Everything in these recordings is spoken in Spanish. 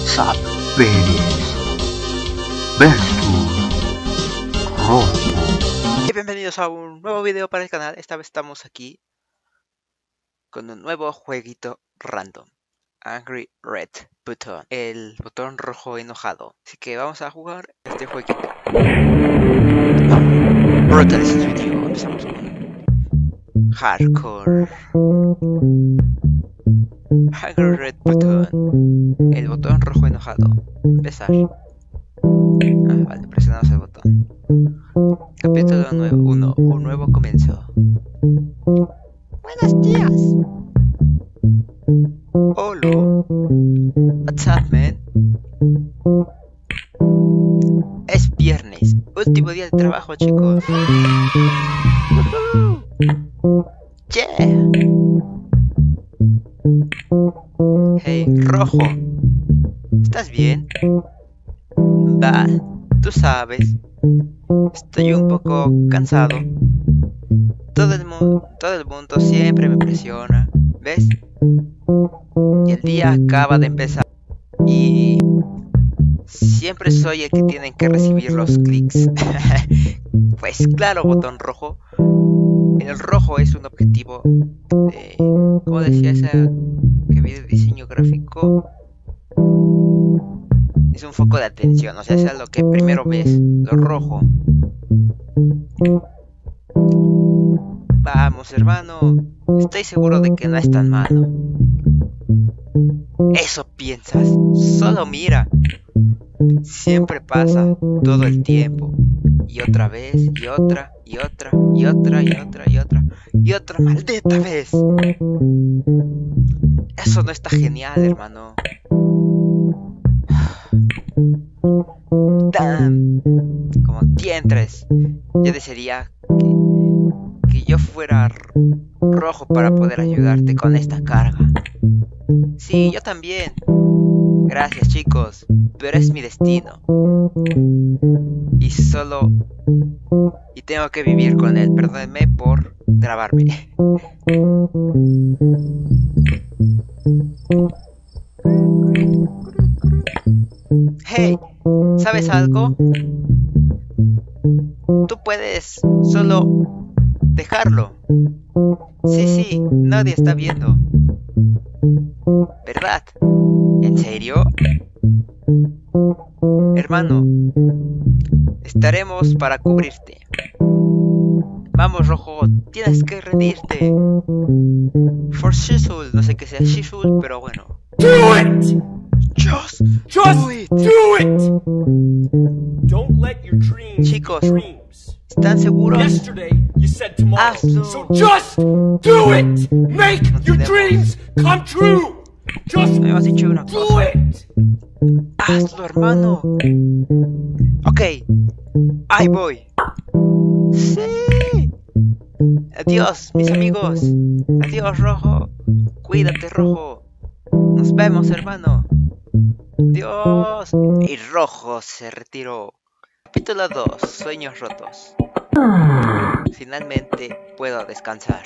Saberes versus Rojo. Y bienvenidos a un nuevo video para el canal. Esta vez estamos aquí con un nuevo jueguito random, Angry Red Button, el botón rojo enojado. Así que vamos a jugar este jueguito. Brutal es el video. Empezamos con Hardcore. Angry Red Button, el botón rojo enojado. Empezar. Vale, presionamos el botón. Capítulo 1. Un nuevo comienzo. Buenos días. Hola. What's up, man? Es viernes, último día de trabajo, chicos. Yeah. Hey, Rojo, ¿estás bien? Va, tú sabes, estoy un poco cansado. Todo el mundo siempre me presiona, ¿ves? Y el día acaba de empezar y siempre soy el que tienen que recibir los clics. Pues claro, botón rojo. El rojo es un objetivo de, ¿cómo decía esa que vi de diseño gráfico? Es un foco de atención, o sea, es lo que primero ves, lo rojo. Vamos, hermano, estoy seguro de que no es tan malo. Eso piensas, solo mira. Siempre pasa todo el tiempo. Y otra vez, y otra, y otra, y otra, y otra, y otra, y otra maldita vez. Eso no está genial, hermano. Damn. Como entiendes, yo desearía que yo fuera rojo para poder ayudarte con esta carga. Sí, yo también. Gracias, chicos, pero es mi destino. Y tengo que vivir con él. Perdónenme por trabarme. Hey, ¿sabes algo? Tú puedes solo dejarlo. Sí, nadie está viendo. ¿Verdad? ¿En serio? Hermano, estaremos para cubrirte. Vamos, Rojo, tienes que rendirte. For Shizzle, no sé qué sea Shizzle, pero bueno. Do it! Just Just do it. do it! Don't let your dreams Chicos, be dreams. ¿están seguros? Yesterday you said tomorrow, Hazlo. so just do it! Make your dreams come true! Just Me has dicho una do cosa. it! Hazlo, hermano. Ok, ahí voy. Sí. Adiós, mis amigos. Adiós, Rojo. Cuídate, Rojo. Nos vemos, hermano. Adiós. Y Rojo se retiró. Capítulo 2. Sueños rotos. Finalmente puedo descansar.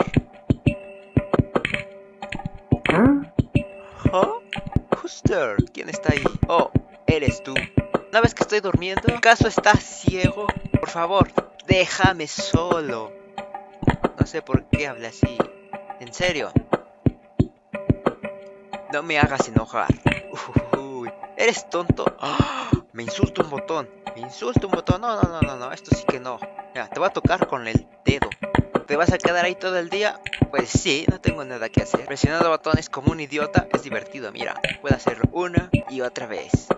¿Oh? Who's there? ¿Quién está ahí? Oh, eres tú. ¿No ves que estoy durmiendo? ¿Acaso estás ciego? Por favor, déjame solo. No sé por qué habla así. En serio. No me hagas enojar. Uy, ¿eres tonto? ¡Ah! Me insulta un botón. Me insulta un botón. No. Esto sí que no. Mira, te voy a tocar con el dedo. ¿Te vas a quedar ahí todo el día? Pues sí, no tengo nada que hacer. Presionando botones como un idiota es divertido. Mira, puedo hacerlo una y otra vez.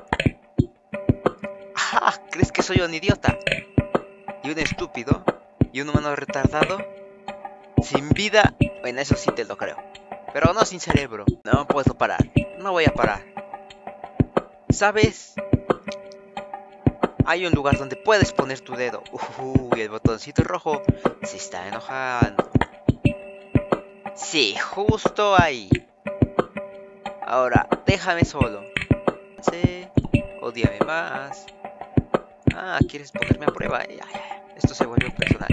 ¡Ah! ¿Crees que soy un idiota? ¿Y un estúpido? ¿Y un humano retardado? ¿Sin vida? Bueno, eso sí te lo creo. Pero no sin cerebro. No puedo parar. No voy a parar. ¿Sabes? Hay un lugar donde puedes poner tu dedo. Uy, el botoncito rojo se está enojando. Sí, justo ahí. Ahora, déjame solo. Sí, odíame más. Ah, ¿quieres ponerme a prueba? Esto se volvió personal.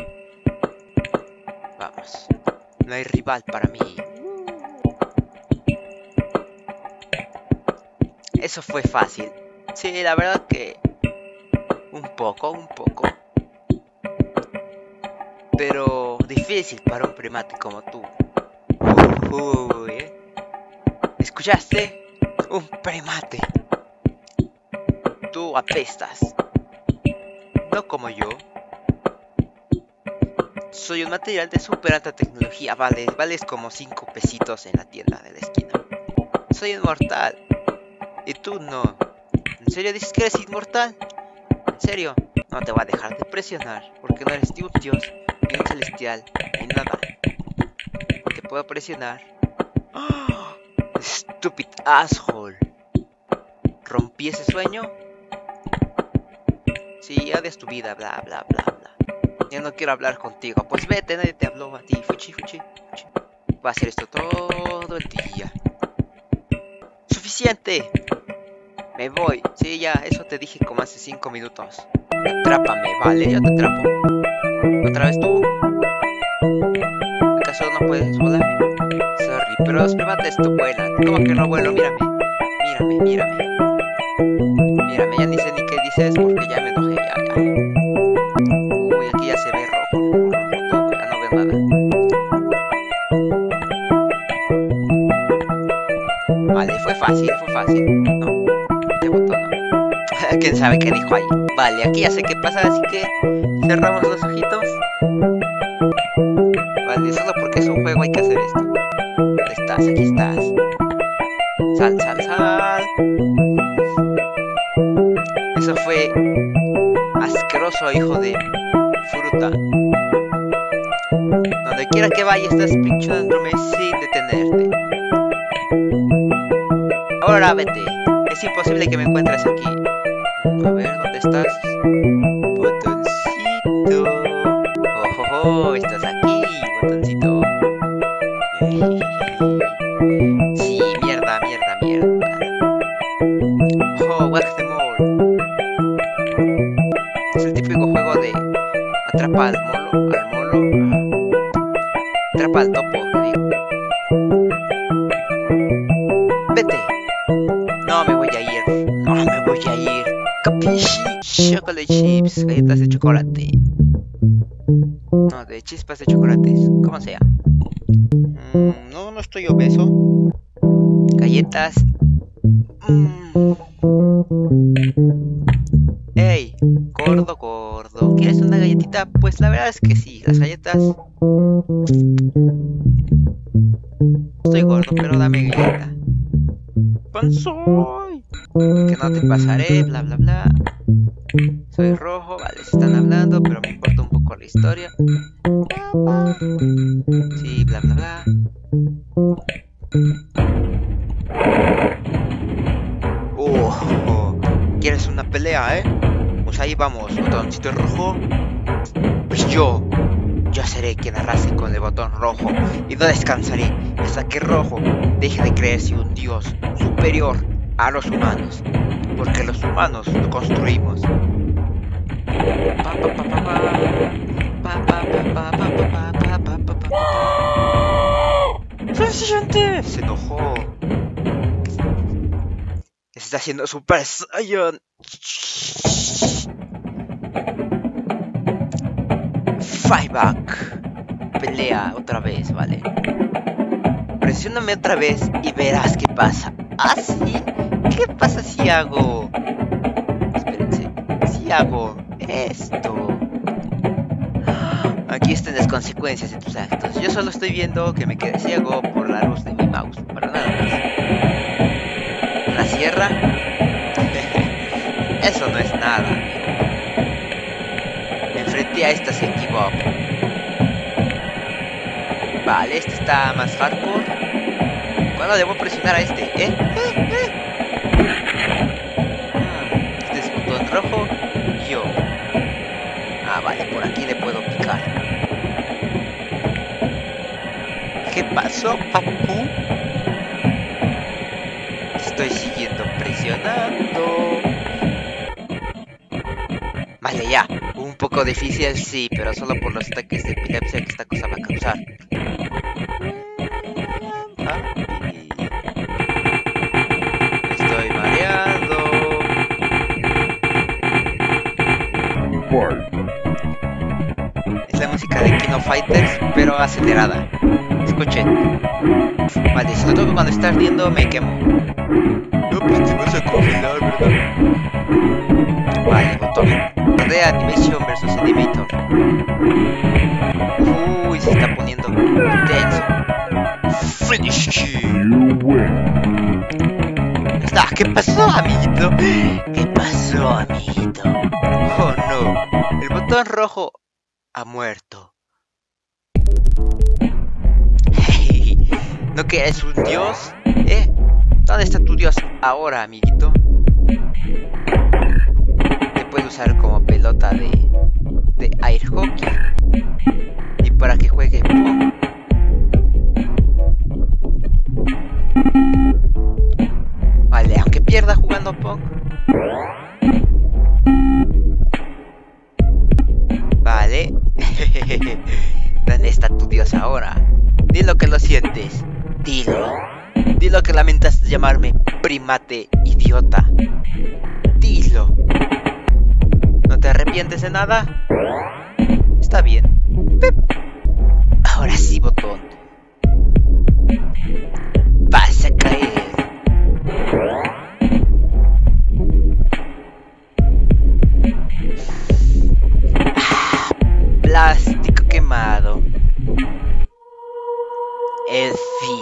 Vamos. No hay rival para mí. Eso fue fácil. Sí, la verdad que... Un poco. Pero difícil para un primate como tú. Uy. ¿Escuchaste? Un primate. Tú apestas. No como yo. Soy un material de super alta tecnología. Vales como 5 pesitos en la tienda de la esquina. Soy inmortal. Y tú no. ¿En serio dices que eres inmortal? ¿En serio? No te voy a dejar de presionar. Porque no eres ni un dios, ni un celestial, ni nada. Te puedo presionar. ¡Oh! Stupid asshole. ¿Rompí ese sueño? Sí, adiós tu vida, bla bla bla bla. Ya no quiero hablar contigo. Pues vete, nadie te habló a ti. Fuchi. Voy a hacer esto todo el día. ¡Suficiente! Me voy. Sí, ya, eso te dije como hace 5 minutos. Atrápame, vale, yo te atrapo. ¿Otra vez tú? ¿Acaso no puedes volar? Sorry, pero los primates tú vuelan. ¿Cómo que no vuelo? Mírame, ya ni sé ni qué dices porque ya me enojé, ya. Uy, aquí ya se ve rojo, ya no veo nada. Vale, fue fácil. No, este botón no. ¿Quién sabe qué dijo ahí? Vale, aquí ya sé qué pasa, así que cerramos los ojitos. Vale, solo porque es un juego hay que hacer esto. ¿Dónde estás? Aquí estás. Sal. Eso fue asqueroso, hijo de fruta. Donde quiera que vaya estás pinchándome sin detenerte. Ahora vete. Es imposible que me encuentres aquí. A ver, ¿dónde estás? Botoncito. Oh, estás aquí, botoncito. Sí, mierda. Oh, whack them all. Es el típico juego de atrapa al molo. Atrapa al topo, que digo. Vete. No me voy a ir. Capishi. Chocolate chips, galletas de chocolate. No, de chispas de chocolates, como sea. No estoy obeso. Galletas. Ey, gordo. ¿Quieres una galletita? Pues la verdad es que sí, las galletas. Estoy gordo, pero dame galleta. Panzoy. Que no te pasaré, bla bla bla. Soy rojo, vale, se están hablando, pero me importa un poco la historia. Sí, bla bla bla. ¿Quieres una pelea, Pues ahí vamos, botoncito rojo. Pues yo seré quien arrase con el botón rojo y no descansaré hasta que rojo deje de creerse un dios superior a los humanos, porque los humanos lo construimos. ¡Suficiente! Se enojó. Se está haciendo Super Saiyan. Fight back. Pelea otra vez, vale. Presióname otra vez y verás qué pasa. ¿Ah, sí? ¿Qué pasa si hago? Espérense. Si hago esto. Aquí están las consecuencias de tus actos. Yo solo estoy viendo que me quedé ciego por la luz de mi mouse. Para nada más. ¿La sierra? Eso no es nada. Me enfrenté a esta sin give up. Vale, este está más hardcore. ¿Cuándo debo presionar a este? Este es botón rojo. Yo. Ah, vale, por aquí le puedo picar. ¿Qué pasó, papu? Estoy siguiendo presionando. Vale, ya. Un poco difícil, sí, pero solo por los ataques de epilepsia que esta cosa va a causar. Estoy mareado. Kino Fighters, pero acelerada. Escuchen. Vale, si lo toco cuando está ardiendo, me quemo. No, pues te vas a congelar, ¿verdad? Vale, botón de Animation versus Animator. Uy, se está poniendo intenso. Finish. Ah, ¿qué pasó, amiguito? ¿Qué pasó, amiguito? Oh no, el botón rojo ha muerto. Hey, ¿no que eres un dios? ¿Dónde está tu dios ahora, amiguito? Te puede usar como pelota de air hockey y para que juegue Pong. Vale, aunque pierda jugando Pong. Vale. ¿Dónde está tu dios ahora? Dilo que lo sientes. Dilo. Dilo que lamentas llamarme primate idiota. Dilo. ¿No te arrepientes de nada? Está bien. ¡Pip! Ahora sí, botón. Vas a caer. Plástico quemado. El fin.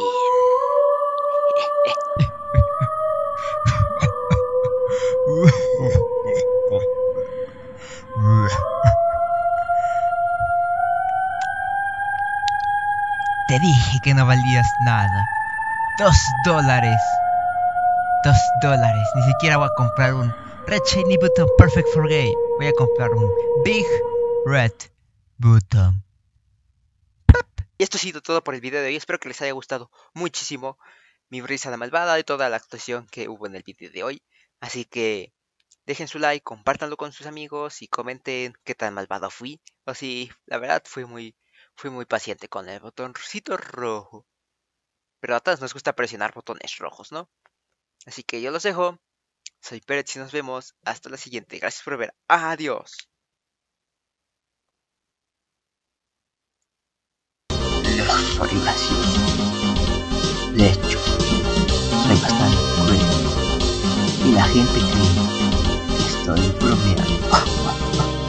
Te dije que no valías nada. $2. $2. Ni siquiera voy a comprar un Red Shiny Button Perfect for Game. Voy a comprar un Big Red Button. Y esto ha sido todo por el video de hoy. Espero que les haya gustado muchísimo mi risa la malvada y toda la actuación que hubo en el video de hoy. Así que dejen su like, compártanlo con sus amigos y comenten qué tan malvado fui. O si la verdad fui muy paciente con el botoncito rojo. Pero a todos nos gusta presionar botones rojos, ¿no? Así que yo los dejo. Soy Pérez y nos vemos hasta la siguiente. Gracias por ver. Adiós. Soy gracioso. De hecho, soy bastante cruel. Y la gente cree que estoy bromeando.